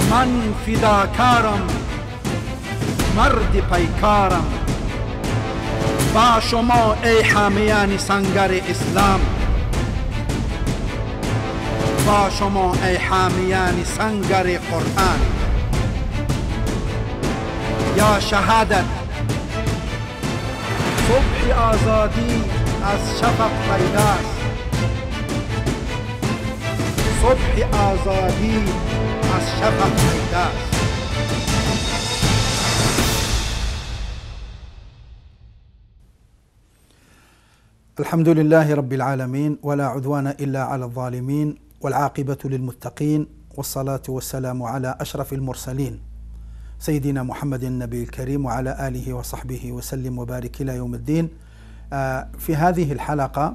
من فداکارم، مرد پیکارم. با شما ای حامیان سنگر اسلام، با شما ای حامیان سنگر قرآن. یا شهادت، صبح آزادی از شفق پیداست. صبح آزادی از شفق پیداست. الحمد لله رب العالمين، ولا عدوان إلا على الظالمين، والعاقبة للمتقين، والصلاة والسلام على أشرف المرسلين سيدنا محمد النبي الكريم وعلى آله وصحبه وسلم وبارك إلى يوم الدين. في هذه الحلقة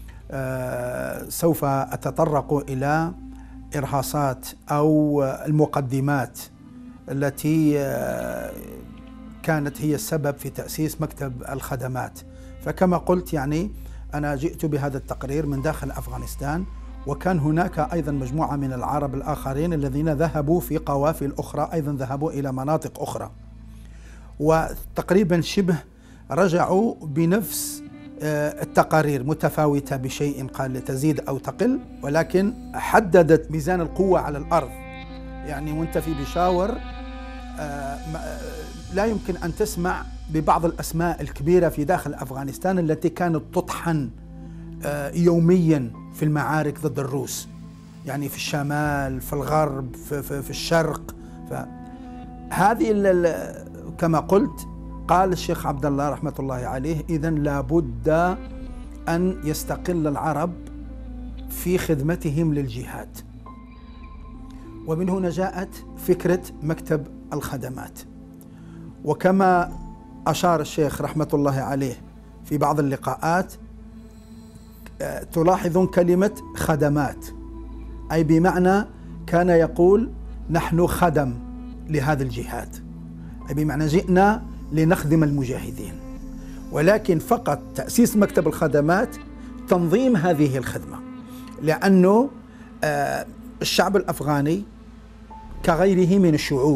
سوف أتطرق إلى إرهاصات أو المقدمات التي كانت هي السبب في تأسيس مكتب الخدمات. فكما قلت يعني أنا جئت بهذا التقرير من داخل أفغانستان، وكان هناك أيضا مجموعة من العرب الآخرين الذين ذهبوا في قوافل أخرى، أيضا ذهبوا إلى مناطق أخرى، وتقريبا شبه رجعوا بنفس التقارير متفاوتة بشيء قال تزيد أو تقل، ولكن حددت ميزان القوة على الأرض. يعني وانت في بشاور لا يمكن أن تسمع ببعض الأسماء الكبيرة في داخل أفغانستان التي كانت تطحن يوميا في المعارك ضد الروس، يعني في الشمال، في الغرب، في الشرق. فهذه كما قلت قال الشيخ عبد الله رحمة الله عليه: إذن لابد أن يستقل العرب في خدمتهم للجهاد. ومن هنا جاءت فكرة مكتب الخدمات. وكما أشار الشيخ رحمة الله عليه في بعض اللقاءات، تلاحظون كلمة خدمات، أي بمعنى كان يقول نحن خدم لهذا الجهاد، أي بمعنى جئنا لنخدم المجاهدين. ولكن فقط تأسيس مكتب الخدمات تنظيم هذه الخدمة، لأنه الشعب الأفغاني كغيره من الشعوب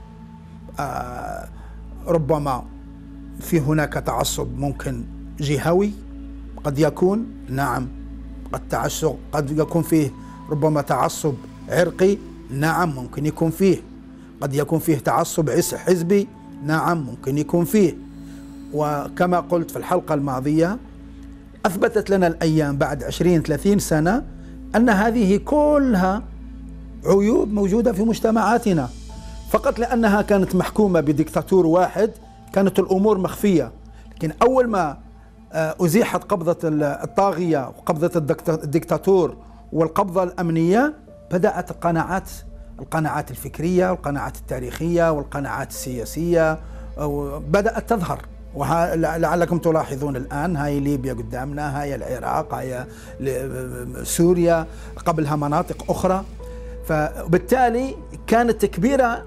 ربما في هناك تعصب ممكن جهوي، قد يكون نعم، قد يكون فيه ربما تعصب عرقي، نعم ممكن يكون فيه، قد يكون فيه تعصب حزبي، نعم ممكن يكون فيه. وكما قلت في الحلقة الماضية، أثبتت لنا الأيام بعد 20-30 سنة أن هذه كلها عيوب موجودة في مجتمعاتنا، فقط لأنها كانت محكومة بديكتاتور واحد كانت الأمور مخفية. لكن أول ما أزيحت قبضة الطاغية وقبضة الديكتاتور والقبضة الأمنية، بدأت القناعات الفكرية والقناعات التاريخية والقناعات السياسية بدأت تظهر. ولعلكم تلاحظون الآن هاي ليبيا قدامنا، هاي العراق، هاي سوريا، قبلها مناطق أخرى. فبالتالي كانت تكبيرة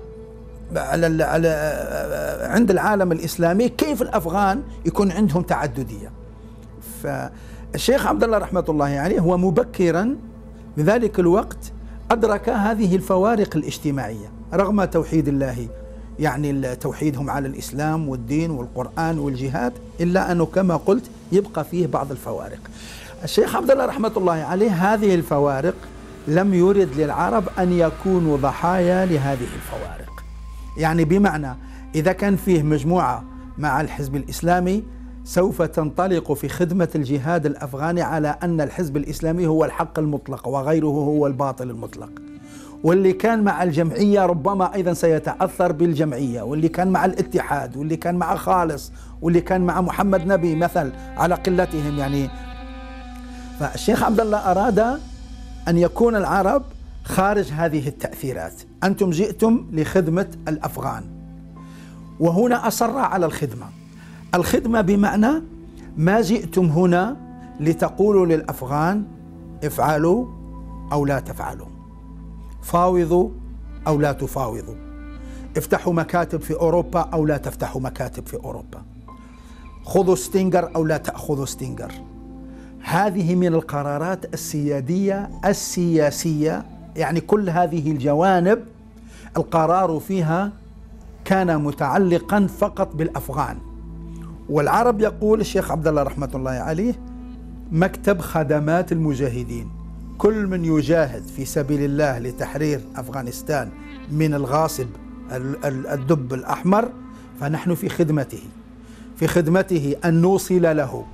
عند العالم الإسلامي كيف الأفغان يكون عندهم تعددية. فالشيخ عبد الله رحمة الله عليه هو مبكرا بذلك الوقت أدرك هذه الفوارق الاجتماعية رغم توحيد الله، يعني توحيدهم على الإسلام والدين والقرآن والجهاد، إلا أنه كما قلت يبقى فيه بعض الفوارق. الشيخ عبد الله رحمة الله عليه هذه الفوارق لم يرد للعرب أن يكونوا ضحايا لهذه الفوارق. يعني بمعنى إذا كان فيه مجموعة مع الحزب الإسلامي سوف تنطلق في خدمة الجهاد الأفغاني على أن الحزب الإسلامي هو الحق المطلق وغيره هو الباطل المطلق، واللي كان مع الجمعية ربما أيضا سيتأثر بالجمعية، واللي كان مع الاتحاد، واللي كان مع خالص، واللي كان مع محمد نبي مثل على قلتهم يعني. فالشيخ عبد الله أراد أن يكون العرب خارج هذه التأثيرات. أنتم جئتم لخدمة الأفغان، وهنا أصر على الخدمة بمعنى ما جئتم هنا لتقولوا للأفغان افعلوا أو لا تفعلوا، فاوضوا أو لا تفاوضوا، افتحوا مكاتب في أوروبا أو لا تفتحوا مكاتب في أوروبا، خذوا ستينجر أو لا تأخذوا ستينجر. هذه من القرارات السيادية السياسية، يعني كل هذه الجوانب القرار فيها كان متعلقا فقط بالأفغان. والعرب يقول الشيخ عبد الله رحمة الله عليه مكتب خدمات المجاهدين، كل من يجاهد في سبيل الله لتحرير أفغانستان من الغاصب الدب الأحمر فنحن في خدمته أن نوصل له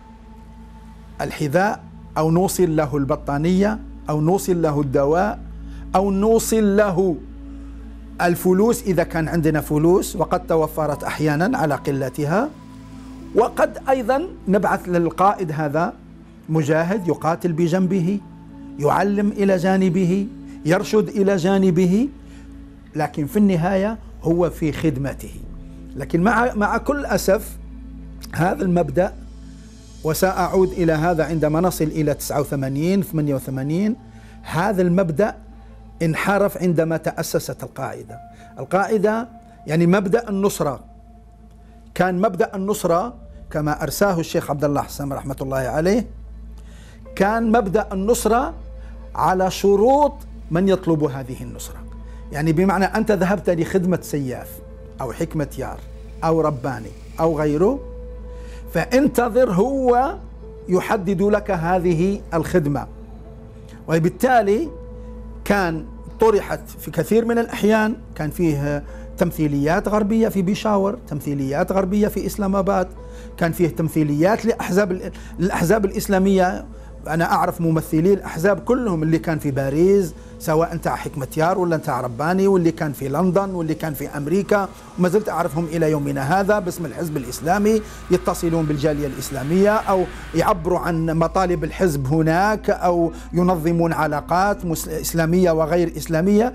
الحذاء أو نوصل له البطانية أو نوصل له الدواء أو نوصل له الفلوس إذا كان عندنا فلوس، وقد توفرت أحيانا على قلتها، وقد أيضا نبعث للقائد هذا مجاهد يقاتل بجنبه، يعلم إلى جانبه، يرشد إلى جانبه، لكن في النهاية هو في خدمته. لكن مع كل أسف هذا المبدأ، وسأعود إلى هذا عندما نصل إلى 89 88، هذا المبدأ انحرف عندما تأسست القاعدة يعني مبدأ النصرة كان مبدأ النصرة كما أرساه الشيخ عبد الله حسن رحمة الله عليه، كان مبدأ النصرة على شروط من يطلب هذه النصرة. يعني بمعنى أنت ذهبت لخدمة سياف أو حكمة يار أو رباني أو غيره، فانتظر هو يحدد لك هذه الخدمة. وبالتالي كان طرحت في كثير من الأحيان، كان فيه تمثيليات غربية في بيشاور، تمثيليات غربية في إسلام آباد، كان فيه تمثيليات للأحزاب الإسلامية. أنا أعرف ممثلي الأحزاب كلهم، اللي كان في باريس سواء أنت حكمة يار ولا أنت رباني، واللي كان في لندن واللي كان في أمريكا، وما زلت أعرفهم إلى يومنا هذا باسم الحزب الإسلامي، يتصلون بالجالية الإسلامية أو يعبروا عن مطالب الحزب هناك أو ينظمون علاقات إسلامية وغير إسلامية.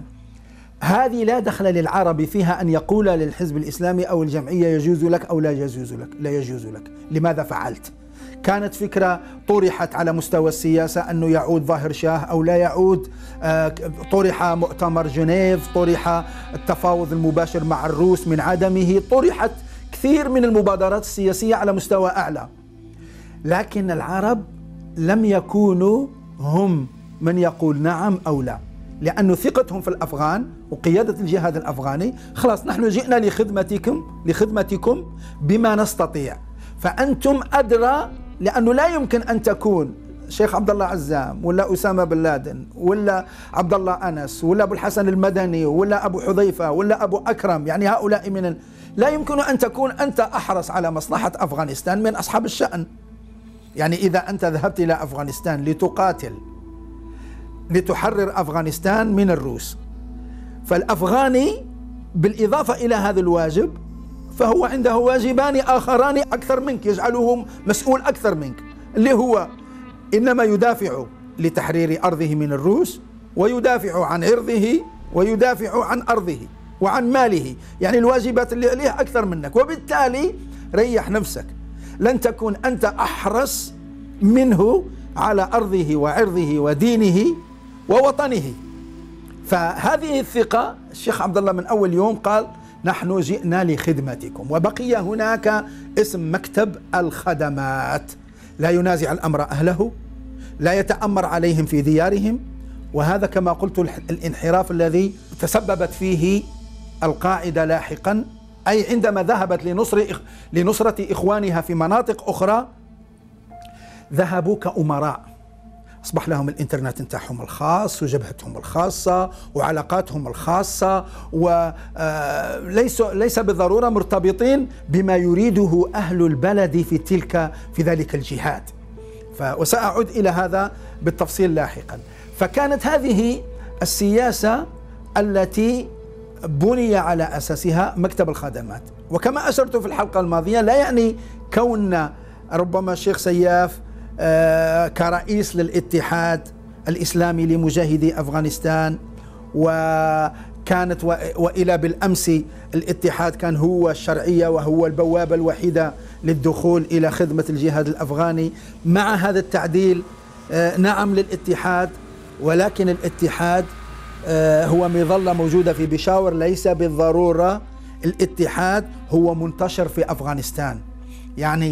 هذه لا دخل للعربي فيها أن يقول للحزب الإسلامي أو الجمعية يجوز لك أو لا يجوز لك. لماذا فعلت؟ كانت فكرة طرحت على مستوى السياسة أنه يعود ظاهر شاه أو لا يعود، طرح مؤتمر جنيف، طرح التفاوض المباشر مع الروس من عدمه، طرحت كثير من المبادرات السياسية على مستوى أعلى، لكن العرب لم يكونوا هم من يقول نعم أو لا، لأن ثقتهم في الأفغان وقيادة الجهاد الأفغاني خلاص نحن جئنا لخدمتكم بما نستطيع، فأنتم أدرى، لأنه لا يمكن أن تكون شيخ عبد الله عزام ولا أسامة بن لادن ولا عبد الله أنس ولا أبو الحسن المدني ولا أبو حذيفة ولا أبو أكرم، يعني هؤلاء لا يمكن أن تكون أنت أحرص على مصلحة أفغانستان من أصحاب الشأن. يعني إذا أنت ذهبت إلى أفغانستان لتقاتل لتحرر أفغانستان من الروس، فالأفغاني بالإضافة إلى هذا الواجب فهو عنده واجبان آخران أكثر منك يجعلهم مسؤول أكثر منك، اللي هو إنما يدافع لتحرير أرضه من الروس، ويدافع عن عرضه، ويدافع عن أرضه وعن ماله، يعني الواجبات اللي عليه أكثر منك، وبالتالي ريح نفسك، لن تكون أنت أحرص منه على أرضه وعرضه ودينه ووطنه. فهذه الثقة الشيخ عبد الله من أول يوم قال نحن جئنا لخدمتكم، وبقي هناك اسم مكتب الخدمات، لا ينازع الأمر أهله، لا يتأمر عليهم في ديارهم. وهذا كما قلت الانحراف الذي تسببت فيه القاعدة لاحقا، أي عندما ذهبت لنصرة إخوانها في مناطق أخرى ذهبوا كأمراء، أصبح لهم الإنترنت نتاعهم الخاص وجبهتهم الخاصة وعلاقاتهم الخاصة، وليس بالضرورة مرتبطين بما يريده أهل البلد في ذلك الجهاد. وسأعود إلى هذا بالتفصيل لاحقا. فكانت هذه السياسة التي بني على أساسها مكتب الخدمات. وكما أشرت في الحلقة الماضية، لا يعني كون ربما الشيخ سياف كرئيس للاتحاد الإسلامي لمجاهدي أفغانستان، وكانت وإلى بالأمس الاتحاد كان هو الشرعية وهو البوابة الوحيدة للدخول إلى خدمة الجهاد الأفغاني. مع هذا التعديل نعم للاتحاد، ولكن الاتحاد هو مظلة موجودة في بيشاور، ليس بالضرورة الاتحاد هو منتشر في أفغانستان. يعني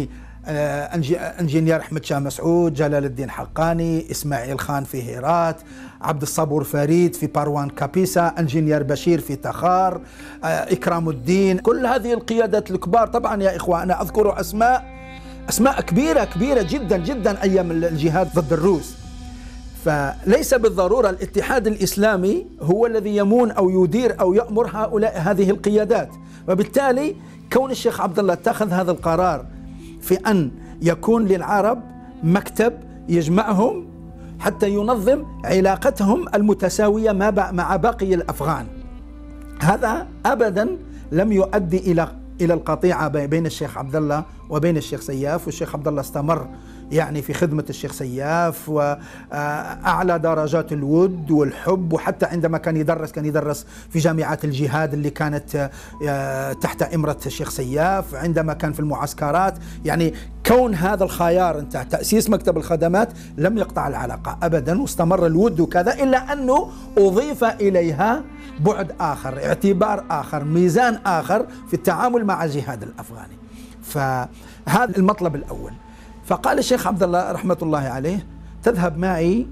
انجينير أحمد شاه مسعود، جلال الدين حقاني، إسماعيل خان في هيرات، عبد الصبور فريد في باروان كابيسا، انجينير بشير في تخار، إكرام الدين. كل هذه القيادات الكبار طبعا يا إخوة، أنا أذكر أسماء كبيرة جدا جدا أيام الجهاد ضد الروس. فليس بالضرورة الاتحاد الإسلامي هو الذي يمون أو يدير أو يأمر هذه القيادات. وبالتالي كون الشيخ عبد الله اتخذ هذا القرار في أن يكون للعرب مكتب يجمعهم حتى ينظم علاقتهم المتساوية مع باقي الأفغان، هذا أبدا لم يؤدي إلى القطيعة بين الشيخ عبد الله وبين الشيخ سياف. والشيخ عبد الله استمر يعني في خدمة الشيخ سياف وأعلى درجات الود والحب، وحتى عندما كان يدرس في جامعات الجهاد اللي كانت تحت إمرة الشيخ سياف، عندما كان في المعسكرات. يعني كون هذا الخيار انت تأسيس مكتب الخدمات لم يقطع العلاقة أبدا، واستمر الود وكذا، إلا أنه أضيف إليها بعد آخر، اعتبار آخر، ميزان آخر في التعامل مع الجهاد الأفغاني. فهذا المطلب الأول. فقال الشيخ عبد الله رحمة الله عليه: تذهب معي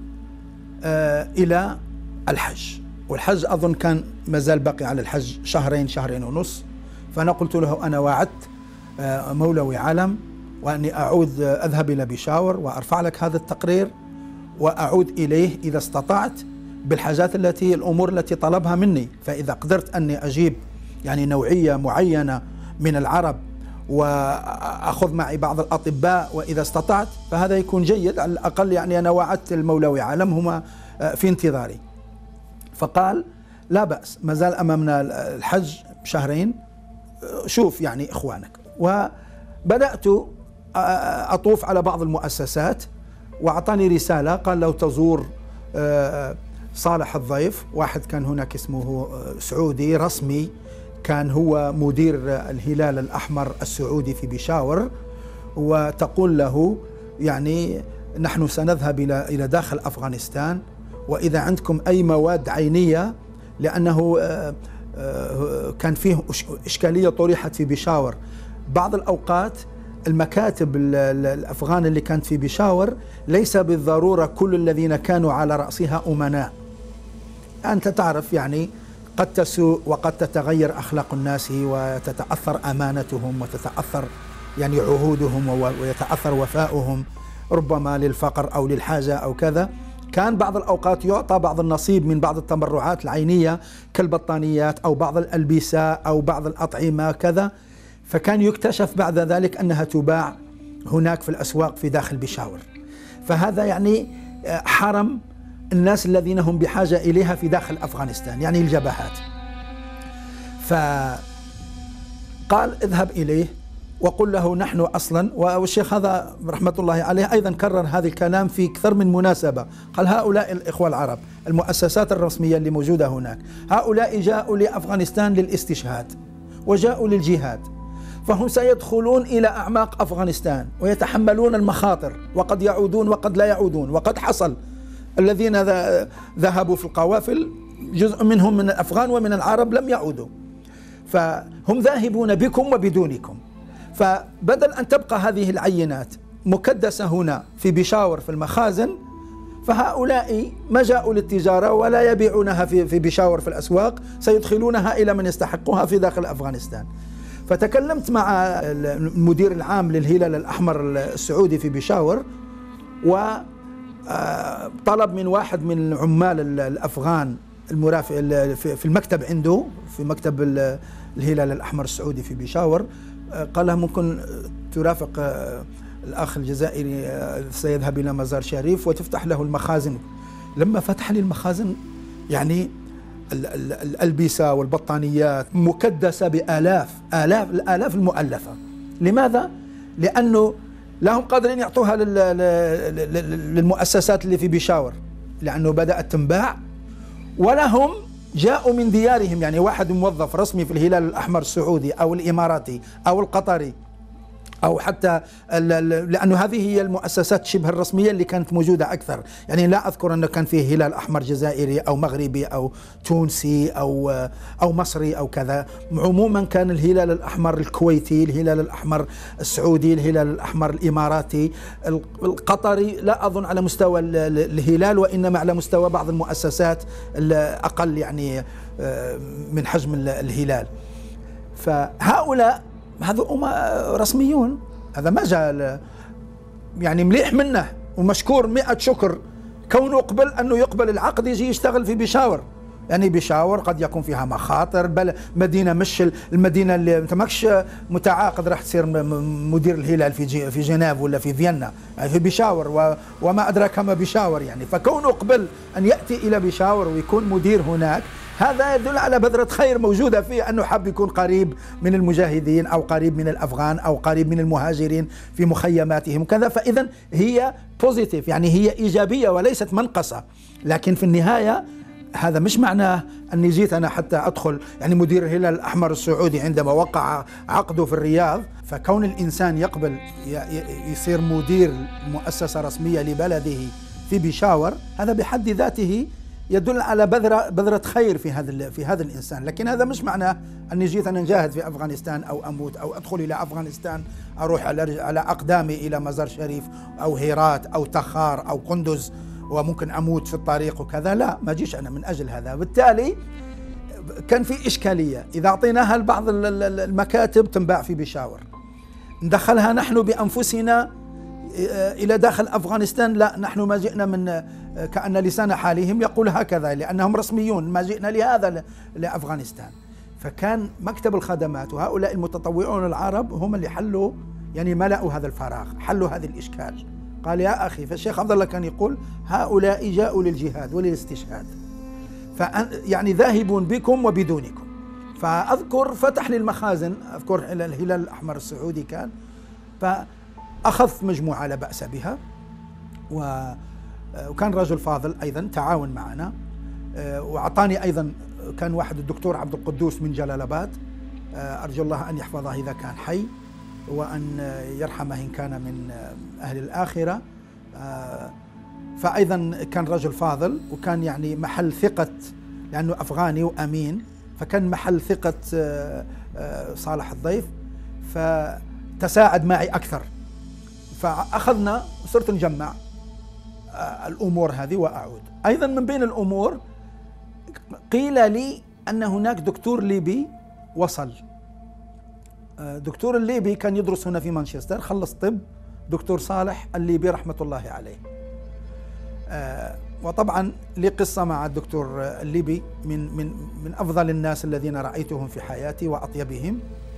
إلى الحج. والحج أظن كان مازال باقي على الحج شهرين ونص. فأنا قلت له: أنا وعدت مولوي علم وأني أذهب إلى بيشاور وأرفع لك هذا التقرير وأعود إليه إذا استطعت بالحاجات الأمور التي طلبها مني. فإذا قدرت أني أجيب يعني نوعية معينة من العرب وأخذ معي بعض الأطباء وإذا استطعت فهذا يكون جيد، على الأقل يعني أنا وعدت المولوي علم هما في انتظاري. فقال: لا بأس، ما زال أمامنا الحج شهرين، شوف يعني إخوانك. وبدأت أطوف على بعض المؤسسات، وأعطاني رسالة قال: لو تزور صالح الضيف، واحد كان هناك اسمه سعودي رسمي، كان هو مدير الهلال الأحمر السعودي في بيشاور، وتقول له يعني نحن سنذهب إلى داخل أفغانستان، وإذا عندكم أي مواد عينية، لأنه كان فيه إشكالية طرحت في بيشاور. بعض الأوقات المكاتب الأفغان اللي كانت في بيشاور ليس بالضرورة كل الذين كانوا على رأسها أمناء. أنت تعرف يعني قد تسوء وقد تتغير أخلاق الناس وتتأثر أمانتهم وتتأثر يعني عهودهم ويتأثر وفاؤهم، ربما للفقر أو للحاجة أو كذا. كان بعض الأوقات يعطى بعض النصيب من بعض التبرعات العينية كالبطانيات أو بعض الألبسة أو بعض الأطعمة كذا، فكان يكتشف بعد ذلك أنها تباع هناك في الأسواق في داخل بيشاور. فهذا يعني حرم الناس الذين هم بحاجة إليها في داخل أفغانستان، يعني الجبهات. فقال: اذهب إليه وقل له نحن أصلا، والشيخ هذا رحمة الله عليه أيضا كرر هذا الكلام في أكثر من مناسبة. قال: هؤلاء الإخوة العرب، المؤسسات الرسمية اللي موجودة هناك، هؤلاء جاءوا لأفغانستان للاستشهاد وجاءوا للجهاد، فهم سيدخلون إلى أعماق أفغانستان ويتحملون المخاطر، وقد يعودون وقد لا يعودون. وقد حصل الذين ذهبوا في القوافل جزء منهم من الأفغان ومن العرب لم يعودوا، فهم ذاهبون بكم وبدونكم. فبدل أن تبقى هذه العينات مكدسة هنا في بيشاور في المخازن، فهؤلاء ما جاءوا للتجارة ولا يبيعونها في بيشاور في الأسواق، سيدخلونها إلى من يستحقها في داخل أفغانستان. فتكلمت مع المدير العام للهلال الأحمر السعودي في بيشاور، وطلب من واحد من عمال الأفغان المرافق في المكتب عنده في مكتب الهلال الأحمر السعودي في بيشاور، قال له ممكن ترافق الأخ الجزائري سيذهب إلى مزار شريف وتفتح له المخازن. لما فتح لي المخازن يعني الألبسة والبطانيات مكدسة الآلاف المؤلفة. لماذا؟ لأنه لا هم قادرين يعطوها للمؤسسات اللي في بيشاور لأنه بدأت تنباع، ولا هم جاءوا من ديارهم. يعني واحد موظف رسمي في الهلال الأحمر السعودي أو الإماراتي أو القطري أو حتى لأنه هذه هي المؤسسات شبه الرسمية اللي كانت موجودة أكثر. يعني لا أذكر أنه كان فيه هلال أحمر جزائري أو مغربي أو تونسي أو مصري أو كذا. عموما كان الهلال الأحمر الكويتي، الهلال الأحمر السعودي، الهلال الأحمر الإماراتي، القطري، لا أظن على مستوى الهلال، وإنما على مستوى بعض المؤسسات الأقل يعني من حجم الهلال. فهؤلاء هذا رسميون، هذا ما جاء يعني مليح منه ومشكور 100 شكر كونه قبل أنه يقبل العقد يجي يشتغل في بيشاور. يعني بيشاور قد يكون فيها مخاطر، بل مدينة مش المدينة اللي انت ماكش متعاقد راح تصير مدير الهلال في جنيف ولا في فيينا، يعني في بيشاور وما أدراك ما بيشاور يعني. فكونه قبل أن يأتي إلى بيشاور ويكون مدير هناك، هذا يدل على بذرة خير موجودة فيه، أنه حب يكون قريب من المجاهدين أو قريب من الأفغان أو قريب من المهاجرين في مخيماتهم وكذا. فإذا هي بوزيتيف، يعني هي إيجابية وليست منقصة. لكن في النهاية هذا مش معناه أني جيت أنا حتى أدخل، يعني مدير الهلال الأحمر السعودي عندما وقع عقده في الرياض، فكون الإنسان يقبل يصير مدير مؤسسة رسمية لبلده في بيشاور، هذا بحد ذاته يدل على بذرة خير في هذا الإنسان. لكن هذا مش معناه أني جيت أنا نجاهد في أفغانستان أو أموت أو أدخل إلى أفغانستان أروح على أقدامي إلى مزار شريف أو هيرات أو تخار أو قندز وممكن أموت في الطريق وكذا. لا، ما جيش أنا من أجل هذا. بالتالي كان في إشكالية، إذا أعطيناها لبعض المكاتب تنباع في بيشاور، ندخلها نحن بأنفسنا إلى داخل أفغانستان، لا، نحن ما جئنا من كأن لسان حالهم يقول هكذا لأنهم رسميون، ما جئنا لهذا لأفغانستان. فكان مكتب الخدمات وهؤلاء المتطوعون العرب هم اللي حلوا، يعني ملأوا هذا الفراغ، حلوا هذا الإشكال. قال يا أخي، فالشيخ عبد الله كان يقول هؤلاء جاءوا للجهاد وللاستشهاد، يعني ذاهبون بكم وبدونكم. فأذكر فتح لي المخازن، أذكر الهلال الأحمر السعودي كان، فأخذت مجموعة لا بأس بها، وكان رجل فاضل أيضا تعاون معنا، وأعطاني أيضا كان واحد الدكتور عبد القدوس من جلال آباد، أرجو الله أن يحفظه إذا كان حي وأن يرحمه إن كان من أهل الآخرة. فأيضا كان رجل فاضل، وكان يعني محل ثقة لأنه أفغاني وأمين، فكان محل ثقة صالح الضيف، فتساعد معي أكثر. فأخذنا صرت نجمع الأمور هذه وأعود. أيضا من بين الأمور قيل لي أن هناك دكتور ليبي وصل. دكتور الليبي كان يدرس هنا في مانشستر، خلص طب، دكتور صالح الليبي رحمة الله عليه. وطبعا لي قصة مع الدكتور الليبي، من أفضل الناس الذين رأيتهم في حياتي وأطيبهم.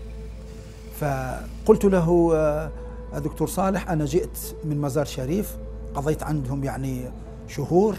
فقلت له دكتور صالح، أنا جئت من مزار شريف، قضيت عندهم يعني شهور،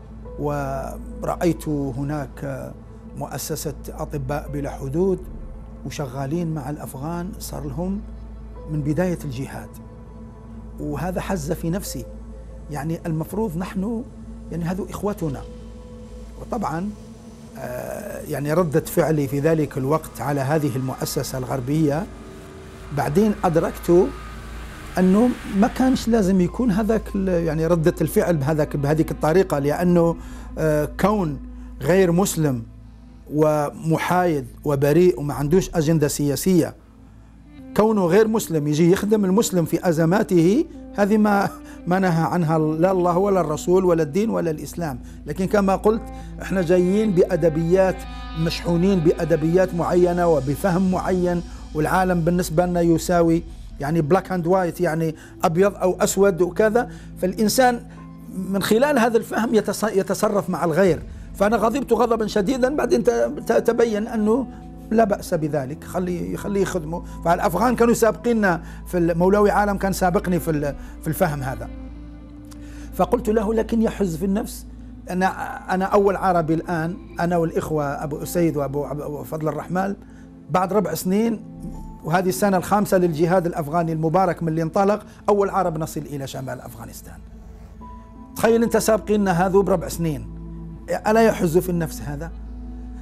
ورأيت هناك مؤسسة أطباء بلا حدود وشغالين مع الأفغان، صار لهم من بداية الجهاد، وهذا حز في نفسي، يعني المفروض نحن يعني هذو إخوتنا. وطبعا يعني ردة فعلي في ذلك الوقت على هذه المؤسسة الغربية، بعدين أدركت أنه ما كانش لازم يكون هذاك يعني ردة الفعل بهذيك الطريقة، لأنه كون غير مسلم ومحايد وبريء وما عندوش أجندة سياسية، كونه غير مسلم يجي يخدم المسلم في أزماته، هذه ما نهى عنها لا الله ولا الرسول ولا الدين ولا الإسلام. لكن كما قلت احنا جايين بأدبيات، مشحونين بأدبيات معينة وبفهم معين، والعالم بالنسبة لنا يساوي يعني بلاك اند وايت، يعني أبيض أو أسود وكذا. فالإنسان من خلال هذا الفهم يتصرف مع الغير. فأنا غضبت غضبا شديدا، بعدين تبين أنه لا بأس بذلك، خليه يخدموا. فالأفغان كانوا سابقيننا في مولوي عالم، كان سابقني في الفهم هذا. فقلت له لكن يحز في النفس، أنا أول عربي الآن، أنا والإخوة أبو أسيد وأبو فضل الرحمن، بعد 4 سنين، وهذه السنة ال5 للجهاد الأفغاني المبارك من اللي انطلق، أول عرب نصل إلى شمال أفغانستان. تخيل أنت سابقيننا هذو ب4 سنين، ألا يحز في النفس هذا؟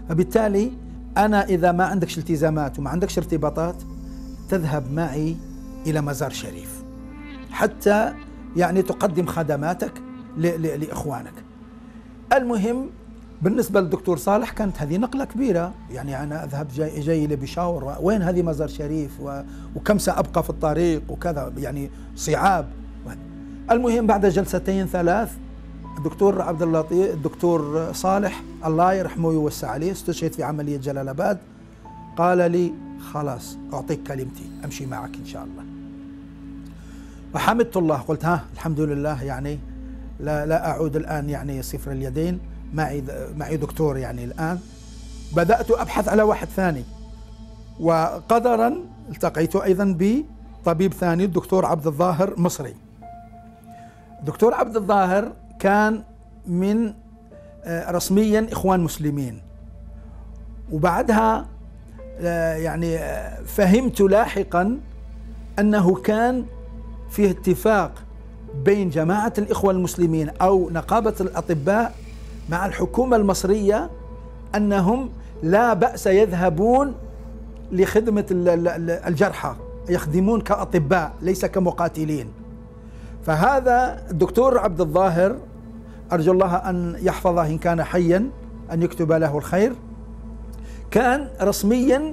فبالتالي أنا إذا ما عندكش التزامات وما عندكش ارتباطات، تذهب معي إلى مزار شريف حتى يعني تقدم خدماتك لإخوانك. المهم بالنسبة للدكتور صالح كانت هذه نقلة كبيرة، يعني أنا أذهب جاي لبشاور، وين هذه مزار شريف وكم سأبقى في الطريق وكذا، يعني صعاب. المهم بعد جلستين ثلاث الدكتور عبد اللطيف الدكتور صالح الله يرحمه ويوسع عليه استشهد في عملية جلال آباد، قال لي خلاص أعطيك كلمتي أمشي معك إن شاء الله. وحمدت الله، قلت الحمد لله، يعني لا أعود الآن يعني صفر اليدين، معي دكتور يعني الآن. بدأت أبحث على واحد ثاني، وقدرا التقيت أيضا بطبيب ثاني الدكتور عبد الظاهر مصري. الدكتور عبد الظاهر كان من رسميا إخوان مسلمين، وبعدها يعني فهمت لاحقا أنه كان فيه اتفاق بين جماعة الإخوة المسلمين أو نقابة الأطباء مع الحكومة المصرية أنهم لا بأس يذهبون لخدمة الجرحى، يخدمون كأطباء ليس كمقاتلين. فهذا الدكتور عبد الظاهر أرجو الله أن يحفظه إن كان حيا، أن يكتب له الخير، كان رسميا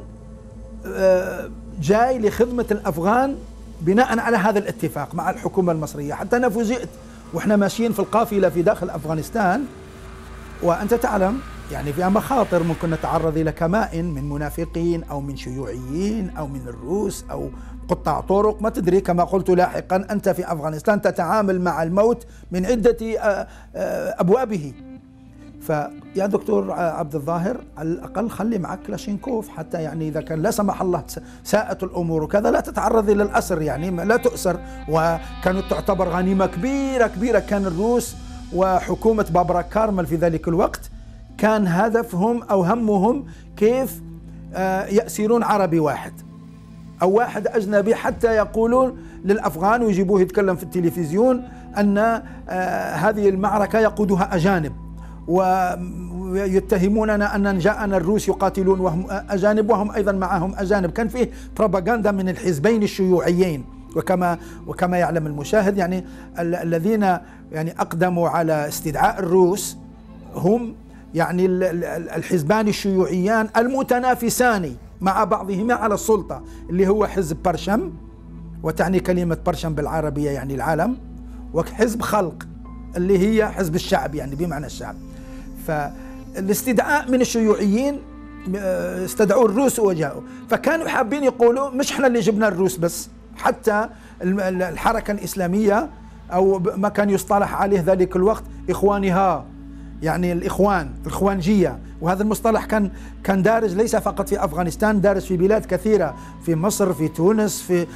جاي لخدمة الأفغان بناء على هذا الاتفاق مع الحكومة المصرية. حتى أنا فوجئت وإحنا ماشيين في القافلة في داخل أفغانستان، وأنت تعلم يعني فيها مخاطر ممكن نتعرض إلى كمائن من منافقين أو من شيوعيين أو من الروس أو قطاع طرق، ما تدري. كما قلت لاحقا أنت في أفغانستان تتعامل مع الموت من عدة أبوابه. فيا دكتور عبد الظاهر على الأقل خلي معك كلاشينكوف، حتى يعني إذا كان لا سمح الله ساءت الأمور وكذا لا تتعرض إلى الأسر، يعني لا تؤسر. وكانت تعتبر غنيمة كبيرة كبيرة. كان الروس وحكومة بابرا كارمل في ذلك الوقت كان هدفهم أو همهم كيف يأسرون عربي واحد أو واحد أجنبي، حتى يقولون للأفغان ويجيبوه يتكلم في التلفزيون أن هذه المعركة يقودها أجانب، ويتهموننا أن جاءنا الروس يقاتلون وهم أجانب وهم أيضا معهم أجانب. كان فيه بروباغندا من الحزبين الشيوعيين. وكما يعلم المشاهد يعني الذين يعني أقدموا على استدعاء الروس هم يعني الحزبان الشيوعيان المتنافسان مع بعضهما على السلطة، اللي هو حزب برشم، وتعني كلمة برشم بالعربية يعني العالم، وحزب خلق اللي هي حزب الشعب يعني بمعنى الشعب. فالاستدعاء من الشيوعيين استدعوا الروس وجاءوا، فكانوا حابين يقولوا مش احنا اللي جبنا الروس بس، حتى الحركة الإسلامية أو ما كان يصطلح عليه ذلك الوقت إخوانها، يعني الإخوانجية. وهذا المصطلح كان دارج ليس فقط في أفغانستان، دارج في بلاد كثيرة، في مصر، في تونس، في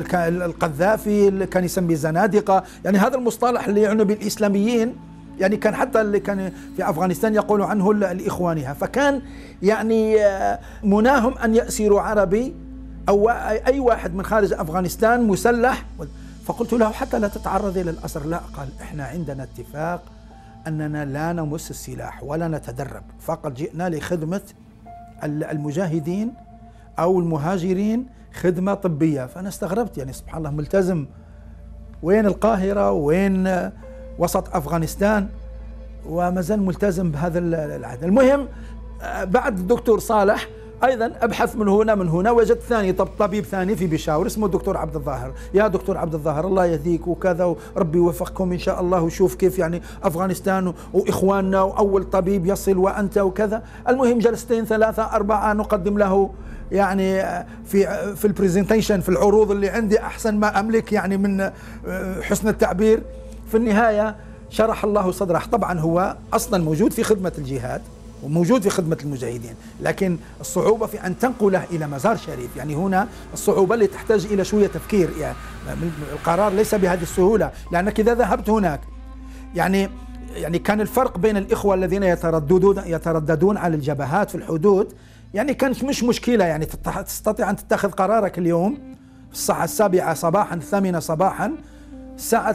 القذافي اللي كان يسميه زنادقة. يعني هذا المصطلح اللي يعني بالإسلاميين يعني كان حتى اللي كان في أفغانستان يقولوا عنه الإخوانها. فكان يعني مناهم أن يأسروا عربي أو أي واحد من خارج أفغانستان مسلح. فقلت له حتى لا تتعرض إلى الأسر. لا، قال إحنا عندنا اتفاق أننا لا نمس السلاح ولا نتدرب، فقط جئنا لخدمة المجاهدين أو المهاجرين خدمة طبية. فأنا استغربت، يعني سبحان الله، ملتزم وين القاهرة وين وسط أفغانستان وما زال ملتزم بهذا العهد. المهم بعد الدكتور صالح أيضا أبحث من هنا وجدت ثاني طبيب ثاني في بشاور اسمه الدكتور عبد الظاهر. يا دكتور عبد الظاهر الله يهديك وكذا، وربي يوفقكم إن شاء الله، وشوف كيف يعني أفغانستان وإخواننا وأول طبيب يصل وأنت وكذا. المهم جلستين ثلاثة أربعة نقدم له يعني في البرزنتيشن، في العروض اللي عندي أحسن ما أملك يعني من حسن التعبير. في النهاية شرح الله صدره. طبعا هو أصلا موجود في خدمة الجهاد وموجود في خدمة المجاهدين، لكن الصعوبة في أن تنقله إلى مزار شريف. يعني هنا الصعوبة اللي تحتاج إلى شوية تفكير، يعني القرار ليس بهذه السهولة، لأنك إذا ذهبت هناك يعني كان الفرق بين الإخوة الذين يترددون على الجبهات في الحدود، يعني كانت مش مشكلة، يعني تستطيع أن تتخذ قرارك اليوم الساعة 7 صباحا 8 صباحا، الساعة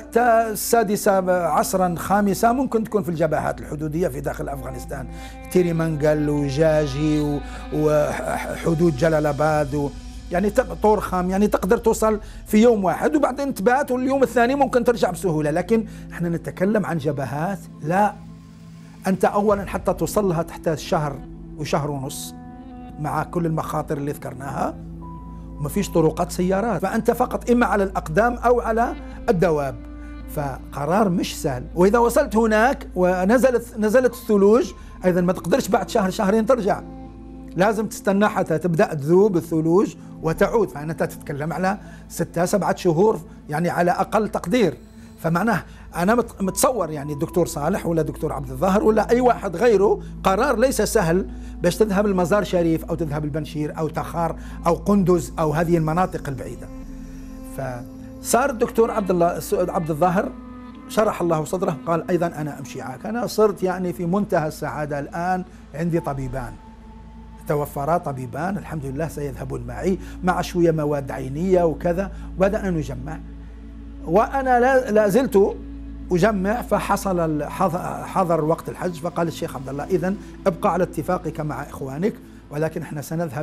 6 عصرا 5 ممكن تكون في الجبهات الحدودية في داخل أفغانستان، تيري منقل وجاجي وحدود جلال آباد يعني تورخم، يعني تقدر توصل في يوم واحد وبعدين تبات واليوم الثاني ممكن ترجع بسهولة. لكن احنا نتكلم عن جبهات لا، أنت أولا حتى توصل لها تحتاج شهر وشهر ونص مع كل المخاطر اللي ذكرناها، وما فيش طرقات سيارات، فأنت فقط إما على الأقدام أو على الدواب، فقرار مش سهل. وإذا وصلت هناك ونزلت الثلوج أيضا ما تقدرش بعد شهر شهرين ترجع، لازم تستنى حتى تبدأ تذوب الثلوج وتعود، فأنت تتكلم على 6-7 شهور يعني على أقل تقدير. فمعناه أنا متصور يعني الدكتور صالح ولا دكتور عبد الظاهر ولا أي واحد غيره قرار ليس سهل باش تذهب المزار شريف أو تذهب البنشير أو تخار أو قندز أو هذه المناطق البعيدة. فصار الدكتور عبد الظاهر شرح الله صدره، قال أيضا أنا أمشي معك. أنا صرت يعني في منتهى السعادة، الآن عندي طبيبان، توفرا طبيبان الحمد لله سيذهبون معي مع شوية مواد عينية وكذا، وبدأنا نجمع وأنا لا زلت أجمع. فحصل حضر وقت الحج، فقال الشيخ عبد الله إذن ابقى على اتفاقك مع إخوانك، ولكن احنا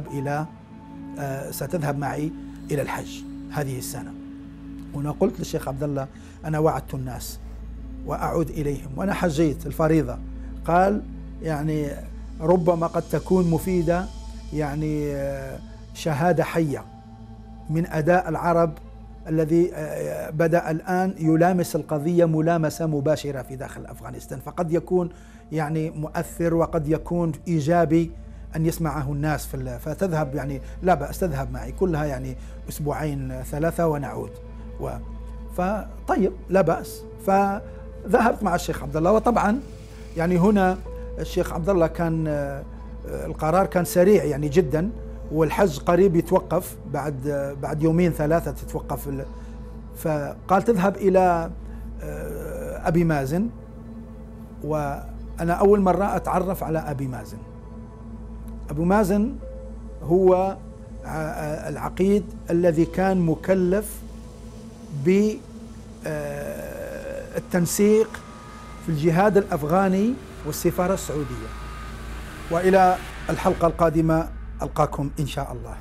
ستذهب معي إلى الحج هذه السنة. وأنا قلت للشيخ عبد الله أنا وعدت الناس وأعود إليهم وأنا حجيت الفريضة. قال يعني ربما قد تكون مفيدة، يعني شهادة حية من أداء العرب الذي بدأ الآن يلامس القضية ملامسة مباشرة في داخل أفغانستان، فقد يكون يعني مؤثر وقد يكون إيجابي أن يسمعه الناس فتذهب، يعني لا بأس تذهب معي كلها يعني 2-3 ونعود. فطيب لا بأس. فذهبت مع الشيخ عبد الله، وطبعا يعني هنا الشيخ عبد الله كان القرار كان سريع يعني جدا، والحج قريب يتوقف بعد 2-3 تتوقف. فقال تذهب إلى أبي مازن، وأنا أول مرة أتعرف على أبي مازن. أبو مازن هو العقيد الذي كان مكلف بالتنسيق في الجهاد الأفغاني والسفارة السعودية. وإلى الحلقة القادمة ألقاكم إن شاء الله.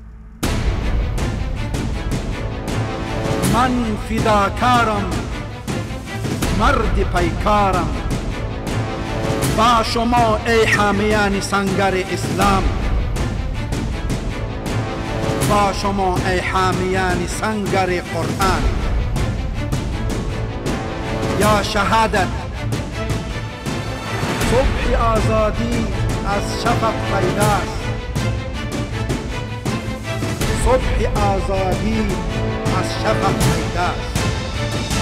من فداکارم، مرد پیکارم، با شما ای حامیان سنگر اسلام، با شما ای حامیان سنگر قرآن. یا شهادت صبح آزادی از شفق پیداست، صبح آزادی از شفق پیداست.